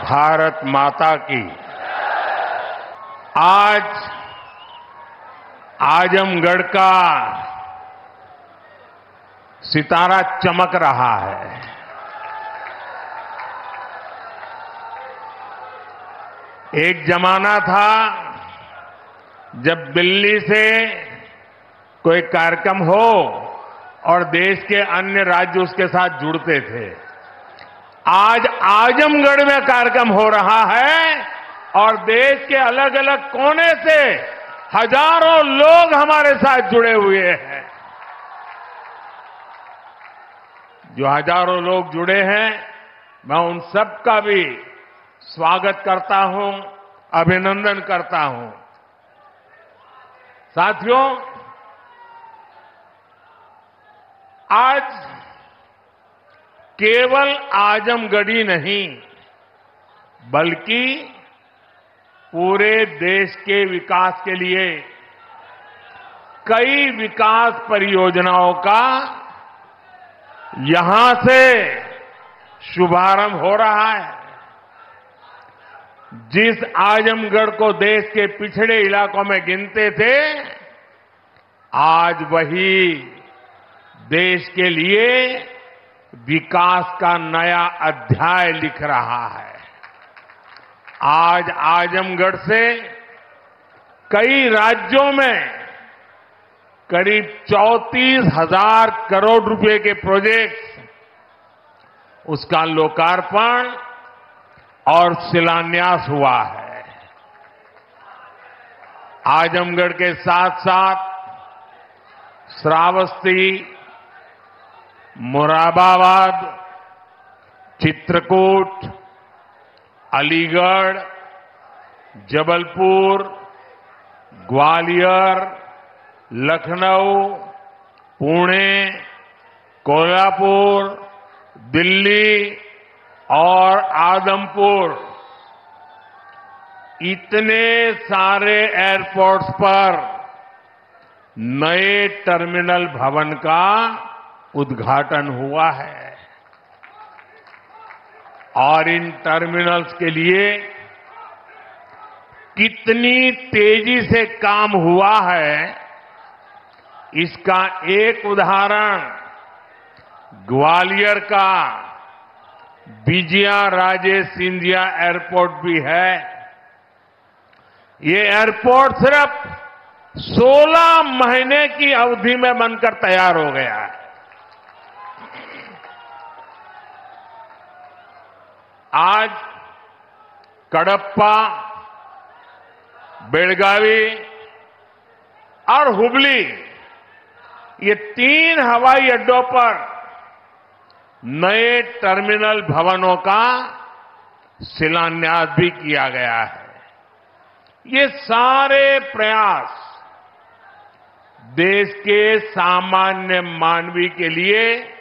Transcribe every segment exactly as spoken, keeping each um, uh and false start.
भारत माता की। आज आजमगढ़ का सितारा चमक रहा है। एक जमाना था जब दिल्ली से कोई कार्यक्रम हो और देश के अन्य राज्य उसके साथ जुड़ते थे। आज आजमगढ़ में कार्यक्रम हो रहा है और देश के अलग अलग कोने से हजारों लोग हमारे साथ जुड़े हुए हैं। जो हजारों लोग जुड़े हैं, मैं उन सब का भी स्वागत करता हूं, अभिनंदन करता हूं। साथियों, आज केवल आजमगढ़ी नहीं बल्कि पूरे देश के विकास के लिए कई विकास परियोजनाओं का यहां से शुभारंभ हो रहा है। जिस आजमगढ़ को देश के पिछड़े इलाकों में गिनते थे, आज वही देश के लिए विकास का नया अध्याय लिख रहा है। आज आजमगढ़ से कई राज्यों में करीब चौंतीस हजार करोड़ रुपए के प्रोजेक्ट्स, उसका लोकार्पण और शिलान्यास हुआ है। आजमगढ़ के साथ साथ श्रावस्ती, मुरादाबाद, चित्रकूट, अलीगढ़, जबलपुर, ग्वालियर, लखनऊ, पुणे, कोल्हापुर, दिल्ली और आदमपुर, इतने सारे एयरपोर्ट्स पर नए टर्मिनल भवन का उद्घाटन हुआ है। और इन टर्मिनल्स के लिए कितनी तेजी से काम हुआ है, इसका एक उदाहरण ग्वालियर का विजया राजे सिंधिया एयरपोर्ट भी है। ये एयरपोर्ट सिर्फ सोलह महीने की अवधि में बनकर तैयार हो गया है। आज कडप्पा, बेलगावी और हुबली, ये तीन हवाई अड्डों पर नए टर्मिनल भवनों का शिलान्यास भी किया गया है। ये सारे प्रयास देश के सामान्य मानवी के लिए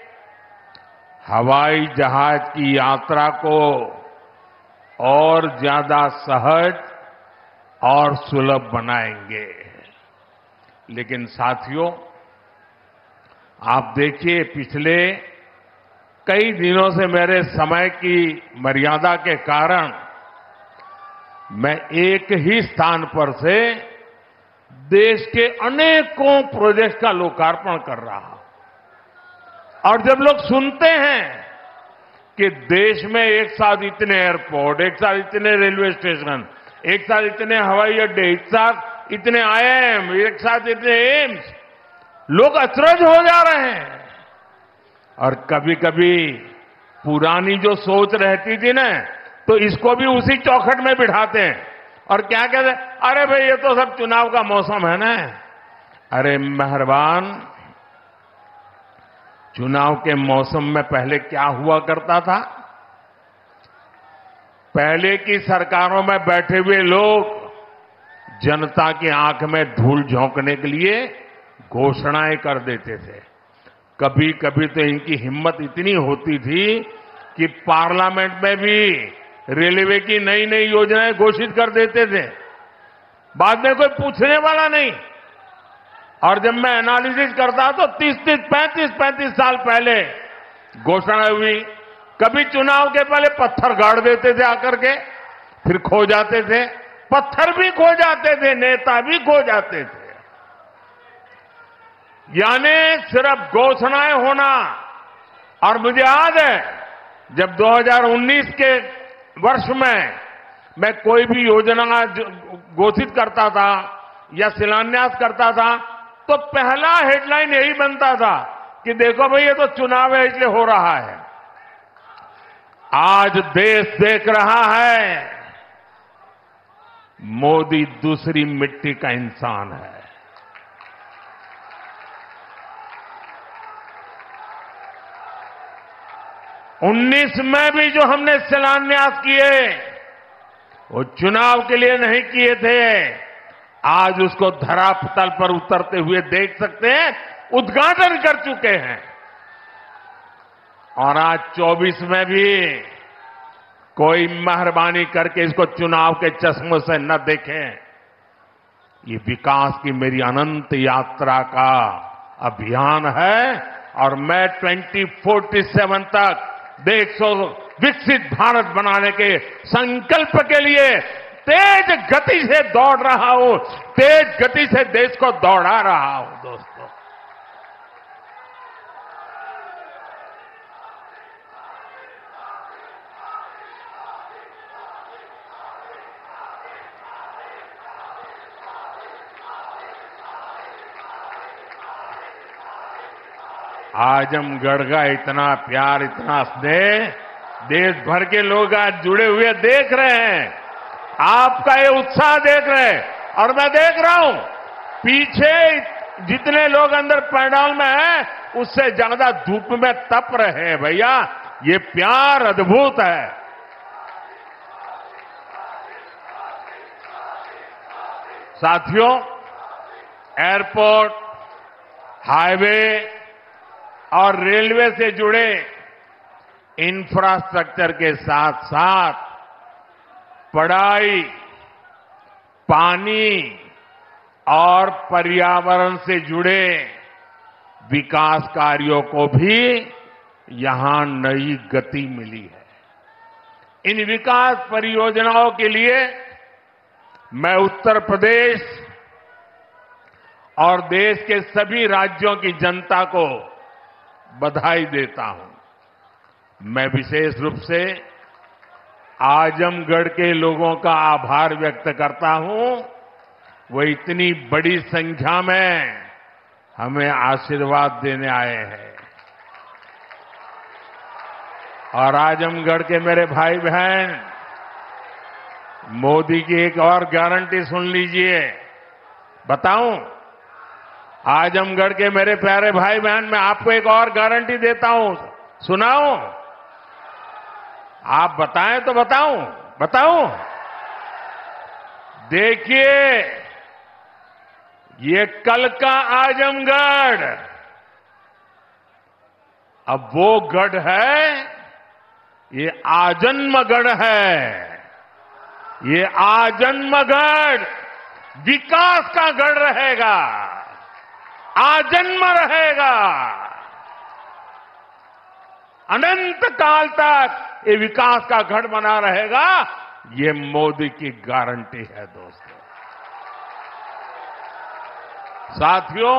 हवाई जहाज की यात्रा को और ज्यादा सहज और सुलभ बनाएंगे। लेकिन साथियों, आप देखिए, पिछले कई दिनों से मेरे समय की मर्यादा के कारण मैं एक ही स्थान पर से देश के अनेकों प्रोजेक्ट का लोकार्पण कर रहा हूं। और जब लोग सुनते हैं कि देश में एक साथ इतने एयरपोर्ट, एक साथ इतने रेलवे स्टेशन, एक साथ इतने हवाई अड्डे, एक साथ इतने आई आई एम, एक साथ इतने एम्स, लोग अचरज हो जा रहे हैं। और कभी कभी पुरानी जो सोच रहती थी ना, तो इसको भी उसी चौखट में बिठाते हैं और क्या कहते हैं, अरे भाई ये तो सब चुनाव का मौसम है ना। अरे मेहरबान, चुनाव के मौसम में पहले क्या हुआ करता था? पहले की सरकारों में बैठे हुए लोग जनता की आंख में धूल झोंकने के लिए घोषणाएं कर देते थे। कभी कभी तो इनकी हिम्मत इतनी होती थी कि पार्लियामेंट में भी रेलवे की नई नई योजनाएं घोषित कर देते थे, बाद में कोई पूछने वाला नहीं। और जब मैं एनालिसिस करता तो तीस तीस पैंतीस पैंतीस साल पहले घोषणा हुई कभी चुनाव के पहले पत्थर गाड़ देते थे आकर के, फिर खो जाते थे, पत्थर भी खो जाते थे, नेता भी खो जाते थे। यानी सिर्फ घोषणाएं होना। और मुझे याद है जब दो हज़ार उन्नीस के वर्ष में मैं कोई भी योजना घोषित करता था या शिलान्यास करता था तो पहला हेडलाइन यही बनता था कि देखो भाई ये तो चुनाव है इसलिए हो रहा है। आज देश देख रहा है मोदी दूसरी मिट्टी का इंसान है। उन्नीस में भी जो हमने शिलान्यास किए वो चुनाव के लिए नहीं किए थे। आज उसको धरातल पर उतरते हुए देख सकते हैं, उद्घाटन कर चुके हैं। और आज चौबीस में भी कोई मेहरबानी करके इसको चुनाव के चश्मों से न देखें। ये विकास की मेरी अनंत यात्रा का अभियान है और मैं ट्वेंटी फोर्टी सेवन तक देश को विकसित भारत बनाने के संकल्प के लिए तेज गति से दौड़ रहा हूं, तेज गति से देश को दौड़ा रहा हूं। दोस्तों, आजमगढ़ का इतना प्यार, इतना स्नेह देश भर के लोग आज जुड़े हुए देख रहे हैं। आपका ये उत्साह देख रहे हैं और मैं देख रहा हूं पीछे जितने लोग अंदर पंडाल में हैं उससे ज्यादा धूप में तप रहे हैं। भैया ये प्यार अद्भुत है। साथियों, एयरपोर्ट, हाईवे और रेलवे से जुड़े इंफ्रास्ट्रक्चर के साथ साथ पढ़ाई, पानी और पर्यावरण से जुड़े विकास कार्यों को भी यहां नई गति मिली है। इन विकास परियोजनाओं के लिए मैं उत्तर प्रदेश और देश के सभी राज्यों की जनता को बधाई देता हूं। मैं विशेष रूप से आजमगढ़ के लोगों का आभार व्यक्त करता हूं। वो इतनी बड़ी संख्या में हमें आशीर्वाद देने आए हैं। और आजमगढ़ के मेरे भाई बहन, मोदी की एक और गारंटी सुन लीजिए। बताऊं, आजमगढ़ के मेरे प्यारे भाई बहन, मैं आपको एक और गारंटी देता हूं, सुनाऊं? आप बताएं तो बताऊं बताऊं देखिए, ये कल का आजमगढ़ अब वो गढ़ है, ये आजन्मगढ़ है। ये आजन्मगढ़ विकास का गढ़ रहेगा, आजन्म रहेगा। अनंत काल तक ये विकास का गढ़ बना रहेगा। ये मोदी की गारंटी है। दोस्तों, साथियों,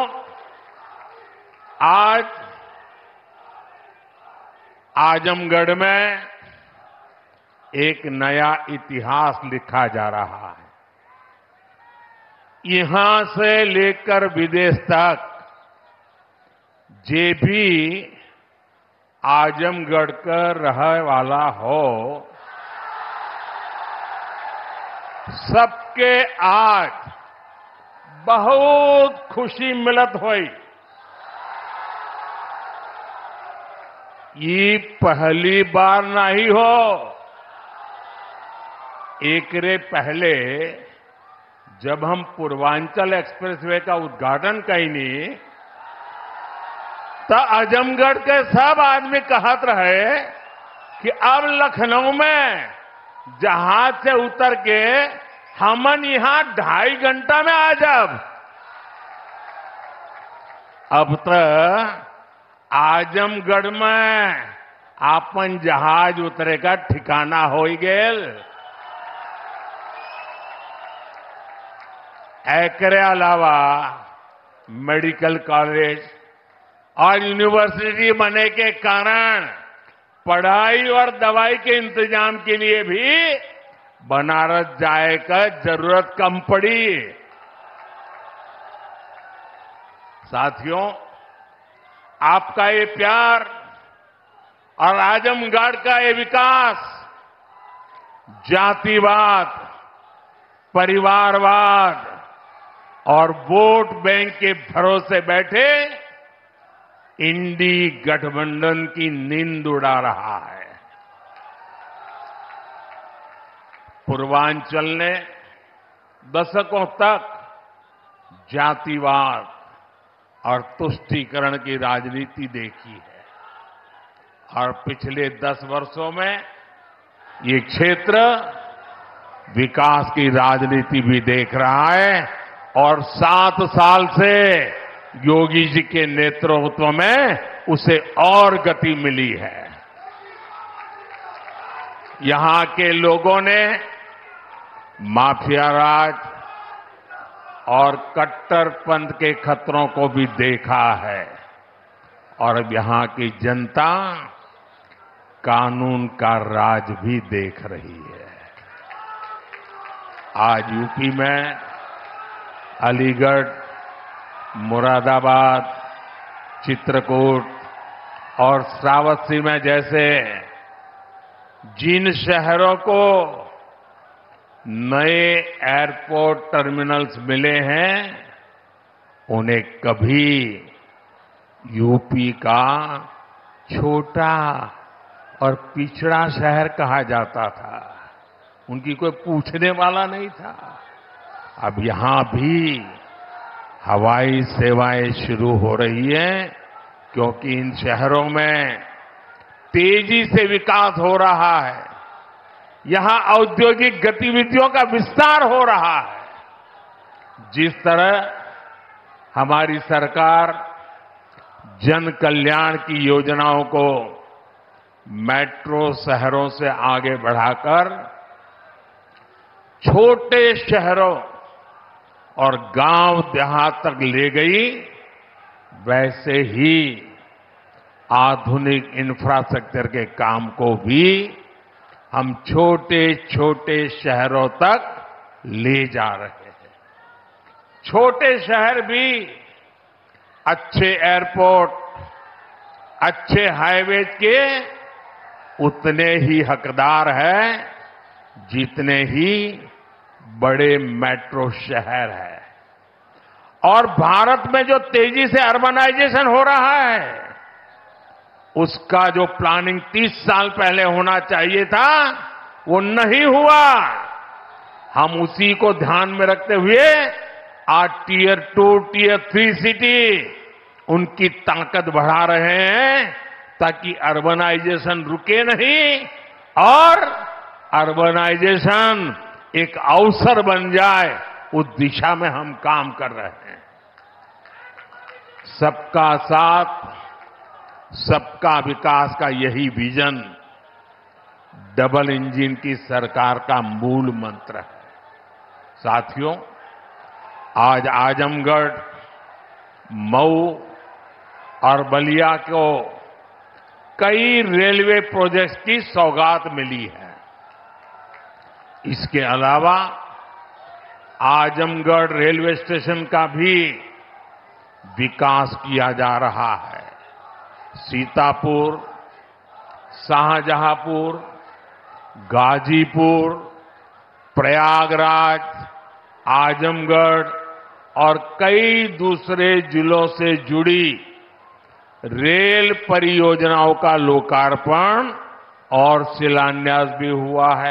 आज आजमगढ़ में एक नया इतिहास लिखा जा रहा है। यहां से लेकर विदेश तक जे भी आजमगढ़ का रहने वाला हो, सबके आज बहुत खुशी मिलत हुई। ये पहली बार नहीं हो। एक रे पहले जब हम पूर्वांचल एक्सप्रेसवे का उद्घाटन कईनी तो आजमगढ़ के सब आदमी कहत रहे कि अब लखनऊ में जहाज से उतर के हमन यहां ढाई घंटा में आ जाब। अब तो आजमगढ़ में आपन जहाज उतरेगा ठिकाना हो गेल। एकरे अलावा मेडिकल कॉलेज और यूनिवर्सिटी बनने के कारण पढ़ाई और दवाई के इंतजाम के लिए भी बनारस जाए का जरूरत कम पड़ी। साथियों, आपका ये प्यार और आजमगढ़ का ये विकास जातिवाद, परिवारवाद और वोट बैंक के भरोसे बैठे इंडी गठबंधन की नींद उड़ा रहा है। पूर्वांचल ने दशकों तक जातिवाद और तुष्टीकरण की राजनीति देखी है और पिछले दस वर्षों में ये क्षेत्र विकास की राजनीति भी देख रहा है और सात साल से योगी जी के नेतृत्व में उसे और गति मिली है। यहां के लोगों ने माफिया राज और कट्टरपंथ के खतरों को भी देखा है और अब यहां की जनता कानून का राज भी देख रही है। आज यूपी में अलीगढ़, मुरादाबाद, चित्रकूट और श्रावस्ती में जैसे जिन शहरों को नए एयरपोर्ट टर्मिनल्स मिले हैं, उन्हें कभी यूपी का छोटा और पिछड़ा शहर कहा जाता था। उनकी कोई पूछने वाला नहीं था। अब यहां भी हवाई सेवाएं शुरू हो रही हैं क्योंकि इन शहरों में तेजी से विकास हो रहा है। यहां औद्योगिक गतिविधियों का विस्तार हो रहा है। जिस तरह हमारी सरकार जन कल्याण की योजनाओं को मेट्रो शहरों से आगे बढ़ाकर छोटे शहरों और गांव देहात तक ले गई, वैसे ही आधुनिक इंफ्रास्ट्रक्चर के काम को भी हम छोटे छोटे शहरों तक ले जा रहे हैं। छोटे शहर भी अच्छे एयरपोर्ट, अच्छे हाईवेज के उतने ही हकदार हैं जितने ही बड़े मेट्रो शहर है। और भारत में जो तेजी से अर्बनाइजेशन हो रहा है, उसका जो प्लानिंग तीस साल पहले होना चाहिए था, वो नहीं हुआ। हम उसी को ध्यान में रखते हुए आज tier two, tier three city उनकी ताकत बढ़ा रहे हैं ताकि अर्बनाइजेशन रुके नहीं और अर्बनाइजेशन एक अवसर बन जाए, उस दिशा में हम काम कर रहे हैं। सबका साथ, सबका विकास का यही विजन डबल इंजन की सरकार का मूल मंत्र है। साथियों, आज आजमगढ़, मऊ और बलिया को कई रेलवे प्रोजेक्ट्स की सौगात मिली है। इसके अलावा आजमगढ़ रेलवे स्टेशन का भी विकास किया जा रहा है। सीतापुर, शाहजहांपुर, गाजीपुर, प्रयागराज, आजमगढ़ और कई दूसरे जिलों से जुड़ी रेल परियोजनाओं का लोकार्पण और शिलान्यास भी हुआ है।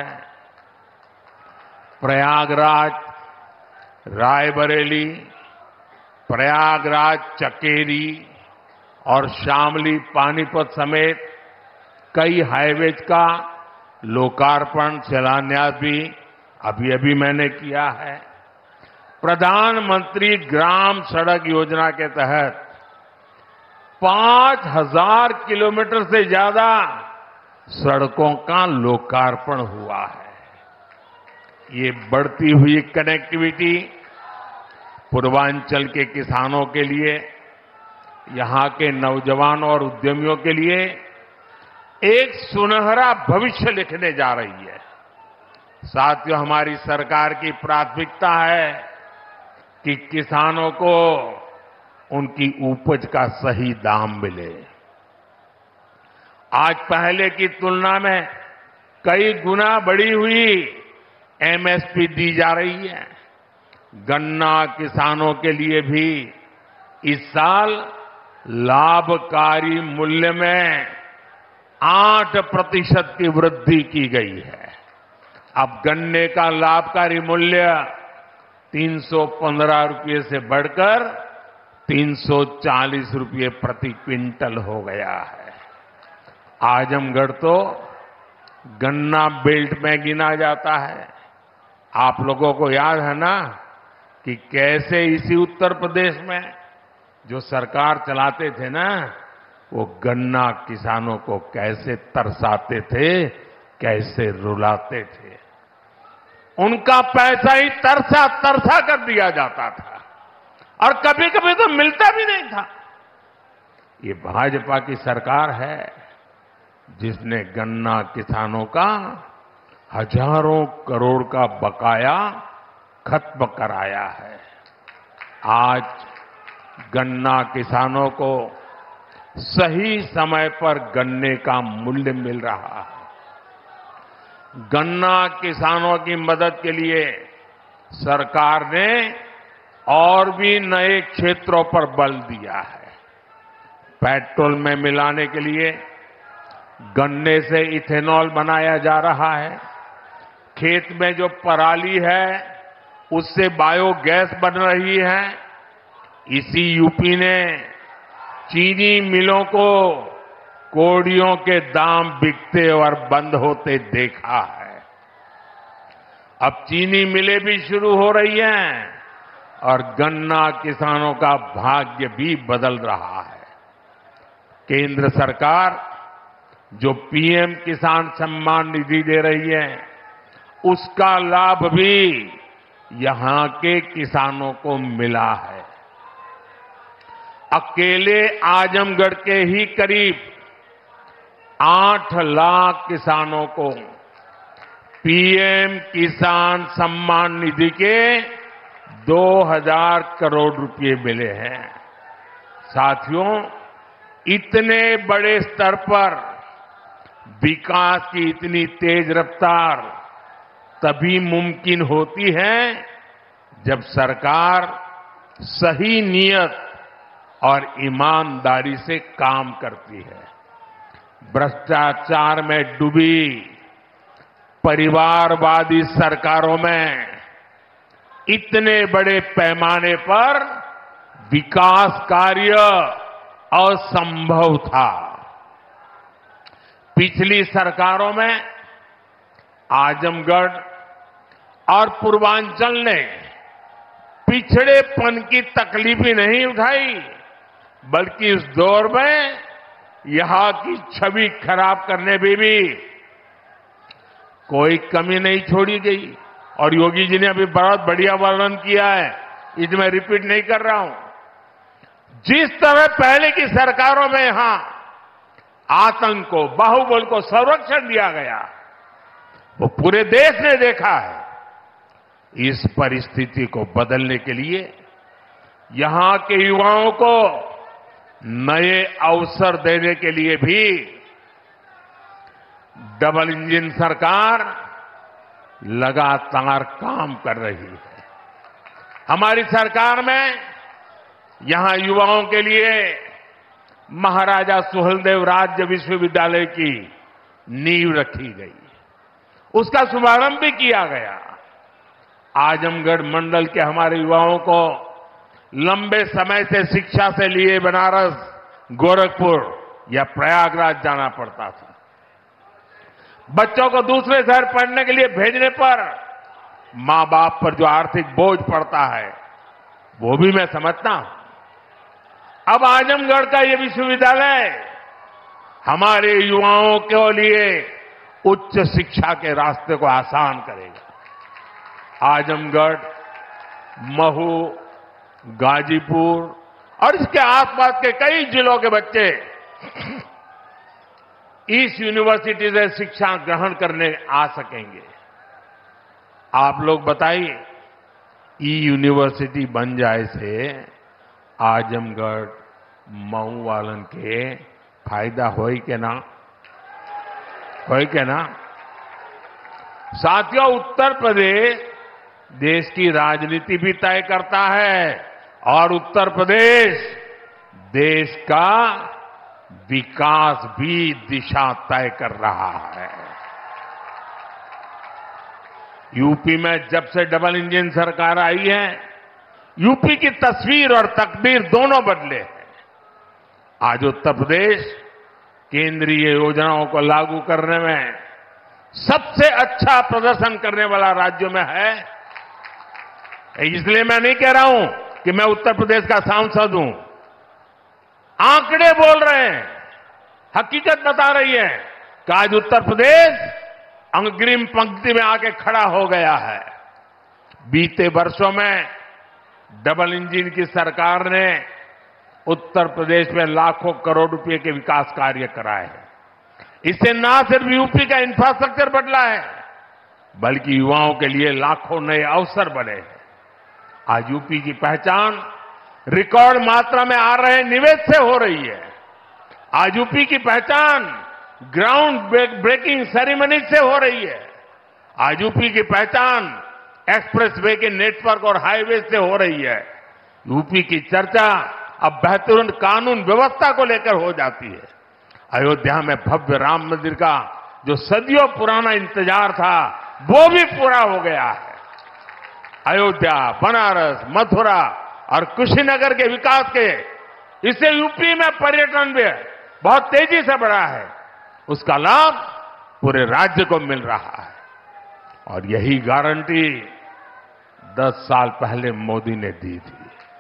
प्रयागराज रायबरेली, प्रयागराज चकेरी और शामली पानीपत समेत कई हाईवेज का लोकार्पण, शिलान्यास भी अभी अभी मैंने किया है। प्रधानमंत्री ग्राम सड़क योजना के तहत पांच हजार किलोमीटर से ज्यादा सड़कों का लोकार्पण हुआ है। ये बढ़ती हुई कनेक्टिविटी पूर्वांचल के किसानों के लिए, यहां के नौजवानों और उद्यमियों के लिए एक सुनहरा भविष्य लिखने जा रही है। साथियों, हमारी सरकार की प्राथमिकता है कि किसानों को उनकी उपज का सही दाम मिले। आज पहले की तुलना में कई गुना बढ़ी हुई एमएसपी दी जा रही है। गन्ना किसानों के लिए भी इस साल लाभकारी मूल्य में आठ प्रतिशत की वृद्धि की गई है। अब गन्ने का लाभकारी मूल्य तीन सौ पंद्रह रुपये से बढ़कर तीन सौ चालीस रुपये प्रति क्विंटल हो गया है। आजमगढ़ तो गन्ना बेल्ट में गिना जाता है। आप लोगों को याद है ना कि कैसे इसी उत्तर प्रदेश में जो सरकार चलाते थे ना, वो गन्ना किसानों को कैसे तरसाते थे, कैसे रुलाते थे। उनका पैसा ही तरसा तरसा कर दिया जाता था और कभी कभी तो मिलता भी नहीं था। ये भाजपा की सरकार है जिसने गन्ना किसानों का हजारों करोड़ का बकाया खत्म कराया है। आज गन्ना किसानों को सही समय पर गन्ने का मूल्य मिल रहा है। गन्ना किसानों की मदद के लिए सरकार ने और भी नए क्षेत्रों पर बल दिया है। पेट्रोल में मिलाने के लिए गन्ने से इथेनॉल बनाया जा रहा है। खेत में जो पराली है उससे बायोगैस बन रही है। इसी यूपी ने चीनी मिलों को कोड़ियों के दाम बिकते और बंद होते देखा है। अब चीनी मिलें भी शुरू हो रही हैं और गन्ना किसानों का भाग्य भी बदल रहा है। केंद्र सरकार जो पीएम किसान सम्मान निधि दे रही है, उसका लाभ भी यहां के किसानों को मिला है। अकेले आजमगढ़ के ही करीब आठ लाख किसानों को पीएम किसान सम्मान निधि के दो हजार करोड़ रुपए मिले हैं। साथियों, इतने बड़े स्तर पर विकास की इतनी तेज रफ्तार तभी मुमकिन होती है जब सरकार सही नियत और ईमानदारी से काम करती है। भ्रष्टाचार में डूबी परिवारवादी सरकारों में इतने बड़े पैमाने पर विकास कार्य असंभव था। पिछली सरकारों में आजमगढ़ और पूर्वांचल ने पिछड़ेपन की तकलीफ ही नहीं उठाई, बल्कि इस दौर में यहां की छवि खराब करने में भी कोई कमी नहीं छोड़ी गई। और योगी जी ने अभी बहुत बढ़िया वर्णन किया है, इसमें रिपीट नहीं कर रहा हूं। जिस तरह पहले की सरकारों में यहां आतंक को, बाहुबल को संरक्षण दिया गया, वो पूरे देश ने देखा है। इस परिस्थिति को बदलने के लिए यहां के युवाओं को नए अवसर देने के लिए भी डबल इंजन सरकार लगातार काम कर रही है। हमारी सरकार में यहां युवाओं के लिए महाराजा सुहेलदेव राज्य विश्वविद्यालय की नींव रखी गई, उसका शुभारंभ भी किया गया। आजमगढ़ मंडल के हमारे युवाओं को लंबे समय से शिक्षा से लिए बनारस, गोरखपुर या प्रयागराज जाना पड़ता था। बच्चों को दूसरे शहर पढ़ने के लिए भेजने पर मां बाप पर जो आर्थिक बोझ पड़ता है, वो भी मैं समझता हूं। अब आजमगढ़ का ये विश्वविद्यालय हमारे युवाओं के लिए उच्च शिक्षा के रास्ते को आसान करेगा। आजमगढ़, महू, गाजीपुर और इसके आसपास के कई जिलों के बच्चे इस यूनिवर्सिटी से शिक्षा ग्रहण करने आ सकेंगे। आप लोग बताइए, ई यूनिवर्सिटी बन जाए से आजमगढ़, मऊ वालन के फायदा होई के ना होई के ना। साथियों, उत्तर प्रदेश देश की राजनीति भी तय करता है और उत्तर प्रदेश देश का विकास भी दिशा तय कर रहा है। यूपी में जब से डबल इंजन सरकार आई है, यूपी की तस्वीर और तकदीर दोनों बदले हैं। आज उत्तर प्रदेश केंद्रीय योजनाओं को लागू करने में सबसे अच्छा प्रदर्शन करने वाला राज्यों में है। इसलिए मैं नहीं कह रहा हूं कि मैं उत्तर प्रदेश का सांसद हूं। आंकड़े बोल रहे हैं, हकीकत बता रही है कि आज उत्तर प्रदेश अग्रिम पंक्ति में आके खड़ा हो गया है। बीते वर्षों में डबल इंजन की सरकार ने उत्तर प्रदेश में लाखों करोड़ रुपए के विकास कार्य कराए हैं। इससे न सिर्फ यूपी का इंफ्रास्ट्रक्चर बदला है, बल्कि युवाओं के लिए लाखों नए अवसर बने हैं। आज यूपी की पहचान रिकॉर्ड मात्रा में आ रहे निवेश से हो रही है। आज यूपी की पहचान ग्राउंड ब्रेकिंग सेरेमनी से हो रही है। आज यूपी की पहचान एक्सप्रेसवे के नेटवर्क और हाईवे से हो रही है। यूपी की चर्चा अब बेहतरीन कानून व्यवस्था को लेकर हो जाती है। अयोध्या में भव्य राम मंदिर का जो सदियों पुराना इंतजार था, वो भी पूरा हो गया है। अयोध्या, बनारस, मथुरा और कुशीनगर के विकास के इससे यूपी में पर्यटन भी बहुत तेजी से बढ़ा है। उसका लाभ पूरे राज्य को मिल रहा है और यही गारंटी दस साल पहले मोदी ने दी थी।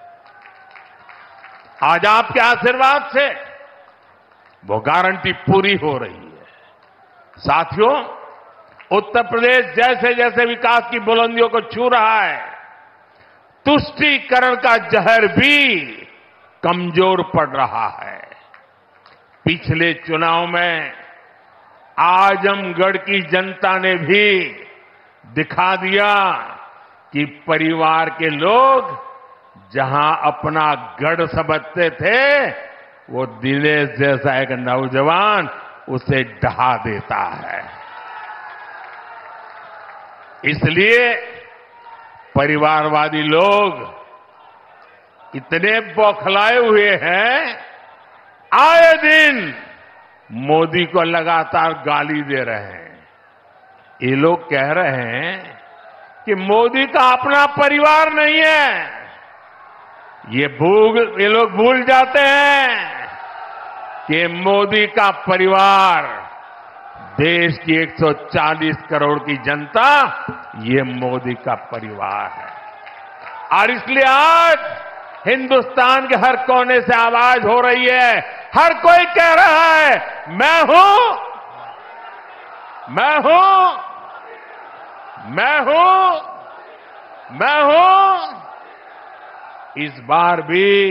आज आपके आशीर्वाद से वो गारंटी पूरी हो रही है। साथियों, उत्तर प्रदेश जैसे जैसे विकास की बुलंदियों को छू रहा है, तुष्टीकरण का जहर भी कमजोर पड़ रहा है। पिछले चुनाव में आजमगढ़ की जनता ने भी दिखा दिया कि परिवार के लोग जहां अपना गढ़ समझते थे, वो दिनेश जैसा एक नौजवान उसे ढहा देता है। इसलिए परिवारवादी लोग इतने बौखलाए हुए हैं, आए दिन मोदी को लगातार गाली दे रहे हैं। ये लोग कह रहे हैं कि मोदी का अपना परिवार नहीं है। ये भूल ये लोग भूल जाते हैं कि मोदी का परिवार देश की एक सौ चालीस करोड़ की जनता, ये मोदी का परिवार है। और इसलिए आज हिंदुस्तान के हर कोने से आवाज हो रही है, हर कोई कह रहा है, मैं हूं, मैं हूं, मैं हूं, मैं हूं। इस बार भी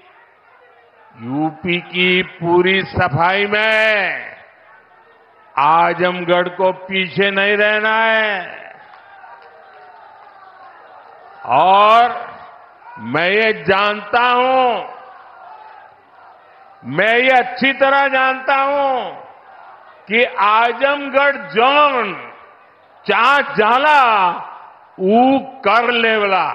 यूपी की पूरी सफाई में आजमगढ़ को पीछे नहीं रहना है। और मैं ये जानता हूं, मैं ये अच्छी तरह जानता हूं कि आजमगढ़ जोन चा जाला ऊ कर लेवला।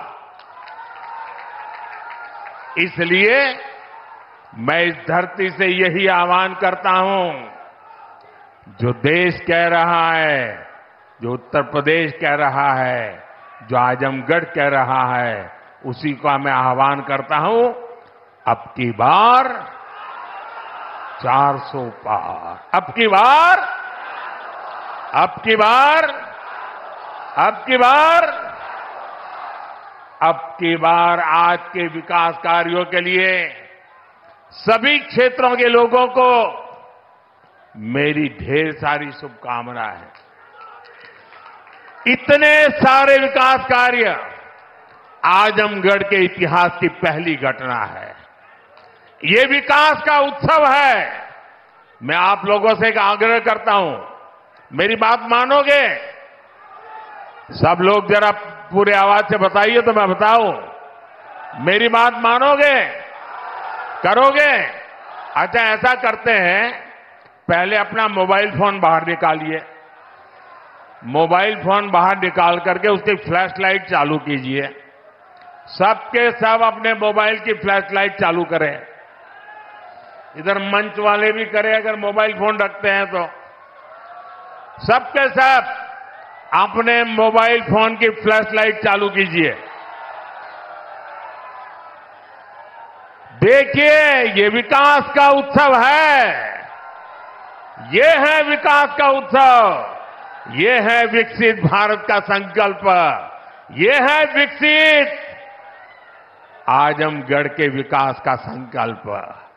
इसलिए मैं इस धरती से यही आह्वान करता हूं, जो देश कह रहा है, जो उत्तर प्रदेश कह रहा है, जो आजमगढ़ कह रहा है, उसी का मैं आह्वान करता हूं, अब की बार चार सौ पार, अब की बार, अब की बार, अब की बार, अब की बार आज के विकास कार्यों के लिए सभी क्षेत्रों के लोगों को मेरी ढेर सारी शुभकामनाएं हैं। इतने सारे विकास कार्य आजमगढ़ के इतिहास की पहली घटना है। ये विकास का उत्सव है। मैं आप लोगों से एक आग्रह करता हूं, मेरी बात मानोगे? सब लोग जरा पूरे आवाज से बताइए तो मैं बताऊं। मेरी बात मानोगे? करोगे? अच्छा, ऐसा करते हैं, पहले अपना मोबाइल फोन बाहर निकालिए। मोबाइल फोन बाहर निकाल करके उसकी फ्लैश लाइट चालू कीजिए। सबके सब अपने मोबाइल की फ्लैश लाइट चालू करें। इधर मंच वाले भी करें अगर मोबाइल फोन रखते हैं तो। सबके सब अपने मोबाइल फोन की फ्लैश लाइट चालू कीजिए। देखिए, ये विकास का उत्सव है। ये है विकास का उत्सव। ये है विकसित भारत का संकल्प। ये है विकसित आजमगढ़ के विकास का संकल्प।